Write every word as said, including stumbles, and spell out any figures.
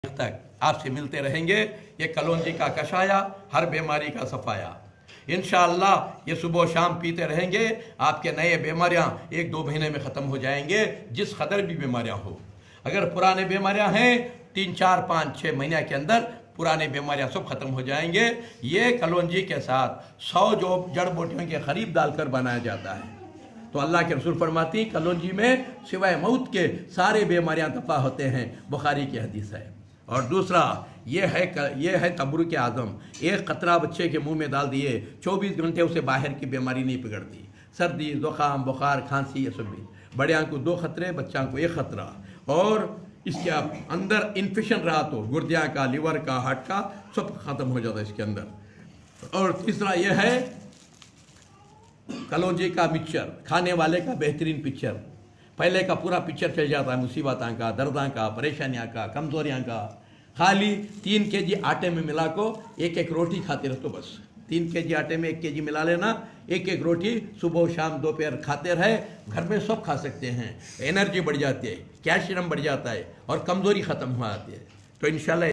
तक आपसे मिलते रहेंगे। ये कलौंजी का कषाया हर बीमारी का सफाया। इंशाअल्लाह ये सुबह शाम पीते रहेंगे, आपके नए बीमारियां एक दो महीने में ख़त्म हो जाएंगे, जिस कदर भी बीमारियां हो। अगर पुराने बीमारियां हैं तीन चार पाँच छः महीने के अंदर पुराने बीमारियां सब खत्म हो जाएंगे। ये कलौंजी के साथ सौ जो जड़ बूटियों के करीब डालकर बनाया जाता है। तो अल्लाह के रसूल फरमाती कलौंजी में सिवाय मौत के सारे बीमारियां दफा होते हैं, बुखारी की हदीस है। और दूसरा ये है ये है तबरू के आज़म। एक कतरा बच्चे के मुंह में डाल दिए, चौबीस घंटे उसे बाहर की बीमारी नहीं पकड़ती। सर्दी, जुकाम, बुखार, खांसी, ये सब भी। बड़े को दो खतरे, बच्चा को एक खतरा। और इसके अंदर इन्फेक्शन रहा तो गुर्दिया का, लिवर का, हार्ट का सब खत्म हो जाता है इसके अंदर। और तीसरा यह है कलौंजी का मिक्सचर, खाने वाले का बेहतरीन पिक्चर। पहले का पूरा पिक्चर चल जाता है, मुसीबतों का, दर्दा का, परेशानियाँ का, कमजोरियाँ का। खाली तीन के जी आटे में मिला को एक एक रोटी खाते रहो, तो बस तीन के जी आटे में एक के जी मिला लेना, एक एक रोटी सुबह शाम दोपहर खाते रहे। घर में सब खा सकते हैं, एनर्जी बढ़ जाती है, कैल्शियम बढ़ जाता है और कमजोरी खत्म हो जाती है। तो इंशाल्लाह